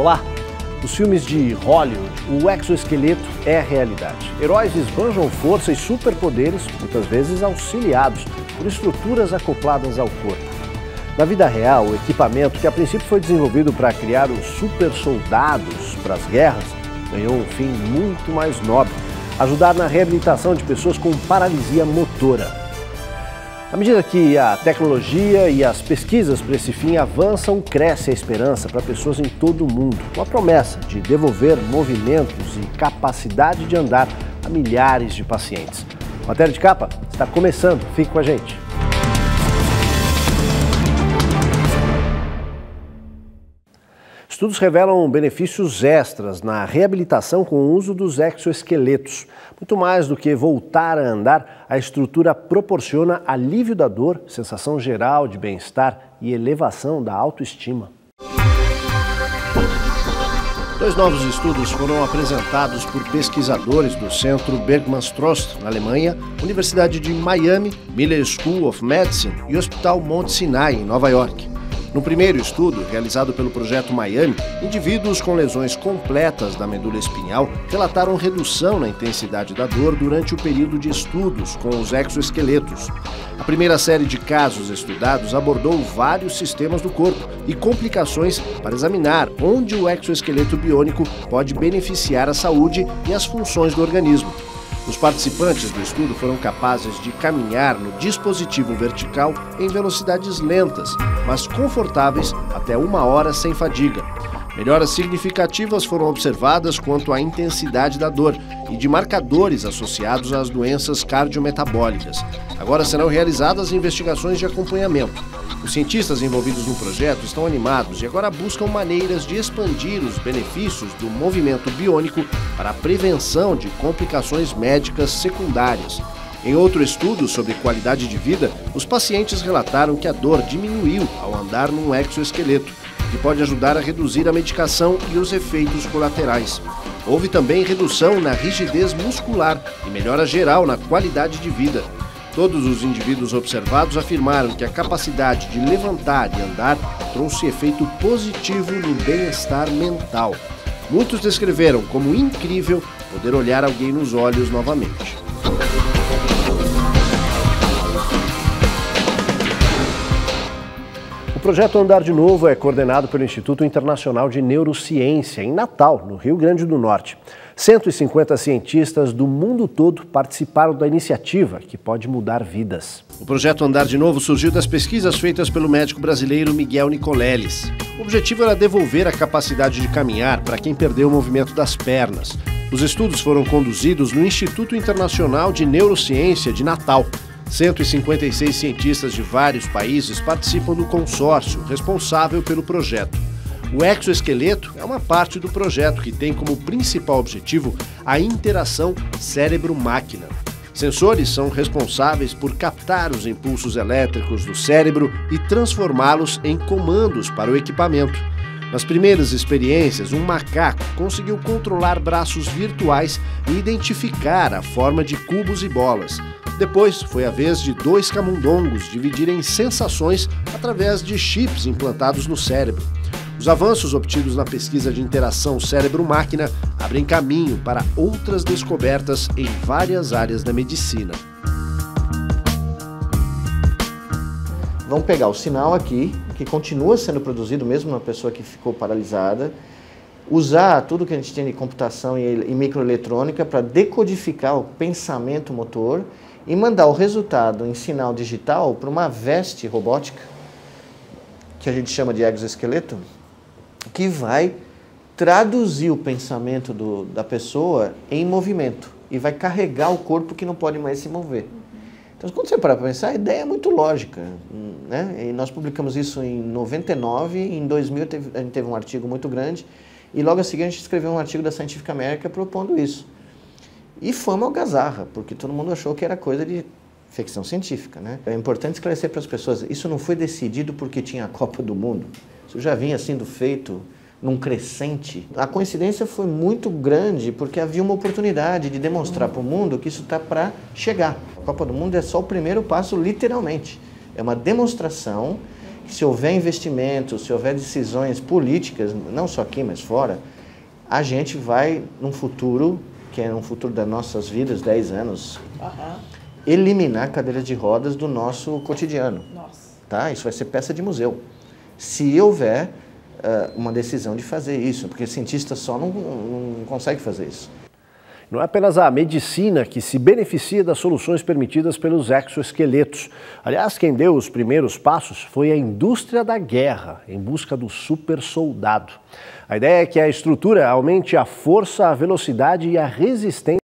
Olá! Nos filmes de Hollywood, o exoesqueleto é a realidade. Heróis esbanjam força e superpoderes, muitas vezes auxiliados por estruturas acopladas ao corpo. Na vida real, o equipamento, que a princípio foi desenvolvido para criar os super soldados para as guerras, ganhou um fim muito mais nobre: ajudar na reabilitação de pessoas com paralisia motora. À medida que a tecnologia e as pesquisas para esse fim avançam, cresce a esperança para pessoas em todo o mundo, com a promessa de devolver movimentos e capacidade de andar a milhares de pacientes. Matéria de Capa está começando, fique com a gente. Estudos revelam benefícios extras na reabilitação com o uso dos exoesqueletos. Muito mais do que voltar a andar, a estrutura proporciona alívio da dor, sensação geral de bem-estar e elevação da autoestima. Dois novos estudos foram apresentados por pesquisadores do Centro Bergmann Trost, na Alemanha, Universidade de Miami, Miller School of Medicine e Hospital Mount Sinai, em Nova York. No primeiro estudo, realizado pelo Projeto Miami, indivíduos com lesões completas da medula espinhal relataram redução na intensidade da dor durante o período de estudos com os exoesqueletos. A primeira série de casos estudados abordou vários sistemas do corpo e complicações para examinar onde o exoesqueleto biônico pode beneficiar a saúde e as funções do organismo. Os participantes do estudo foram capazes de caminhar no dispositivo vertical em velocidades lentas, mas confortáveis até 1 hora sem fadiga. Melhoras significativas foram observadas quanto à intensidade da dor e de marcadores associados às doenças cardiometabólicas. Agora serão realizadas investigações de acompanhamento. Os cientistas envolvidos no projeto estão animados e agora buscam maneiras de expandir os benefícios do movimento biônico para a prevenção de complicações médicas secundárias. Em outro estudo sobre qualidade de vida, os pacientes relataram que a dor diminuiu ao andar num exoesqueleto, que pode ajudar a reduzir a medicação e os efeitos colaterais. Houve também redução na rigidez muscular e melhora geral na qualidade de vida. Todos os indivíduos observados afirmaram que a capacidade de levantar e andar trouxe efeito positivo no bem-estar mental. Muitos descreveram como incrível poder olhar alguém nos olhos novamente. O projeto Andar de Novo é coordenado pelo Instituto Internacional de Neurociência, em Natal, no Rio Grande do Norte. 150 cientistas do mundo todo participaram da iniciativa, que pode mudar vidas. O projeto Andar de Novo surgiu das pesquisas feitas pelo médico brasileiro Miguel Nicoleles. O objetivo era devolver a capacidade de caminhar para quem perdeu o movimento das pernas. Os estudos foram conduzidos no Instituto Internacional de Neurociência de Natal. 156 cientistas de vários países participam do consórcio responsável pelo projeto. O exoesqueleto é uma parte do projeto que tem como principal objetivo a interação cérebro-máquina. Sensores são responsáveis por captar os impulsos elétricos do cérebro e transformá-los em comandos para o equipamento. Nas primeiras experiências, um macaco conseguiu controlar braços virtuais e identificar a forma de cubos e bolas. Depois, foi a vez de 2 camundongos dividirem sensações através de chips implantados no cérebro. Os avanços obtidos na pesquisa de interação cérebro-máquina abrem caminho para outras descobertas em várias áreas da medicina. Vamos pegar o sinal aqui, que continua sendo produzido mesmo na pessoa que ficou paralisada, usar tudo que a gente tem de computação e microeletrônica para decodificar o pensamento motor e mandar o resultado em sinal digital para uma veste robótica, que a gente chama de exoesqueleto, que vai traduzir o pensamento da pessoa em movimento e vai carregar o corpo que não pode mais se mover. Então, quando você parar para pensar, a ideia é muito lógica, né? E nós publicamos isso em 99, em 2000 a gente teve um artigo muito grande e logo a seguir a gente escreveu um artigo da Scientific American propondo isso. E foi uma algazarra, porque todo mundo achou que era coisa de ficção científica, né? É importante esclarecer para as pessoas, isso não foi decidido porque tinha a Copa do Mundo. Isso já vinha sendo feito num crescente. A coincidência foi muito grande porque havia uma oportunidade de demonstrar para o mundo que isso está para chegar. A Copa do Mundo é só o primeiro passo, literalmente. É uma demonstração Se houver investimento, se houver decisões políticas, não só aqui, mas fora, a gente vai, num futuro, que é um futuro das nossas vidas, 10 anos, eliminar cadeiras de rodas do nosso cotidiano. Tá? Isso vai ser peça de museu. Se houver uma decisão de fazer isso, porque cientista só não consegue fazer isso. Não é apenas a medicina que se beneficia das soluções permitidas pelos exoesqueletos. Aliás, quem deu os primeiros passos foi a indústria da guerra, em busca do super soldado. A ideia é que a estrutura aumente a força, a velocidade e a resistência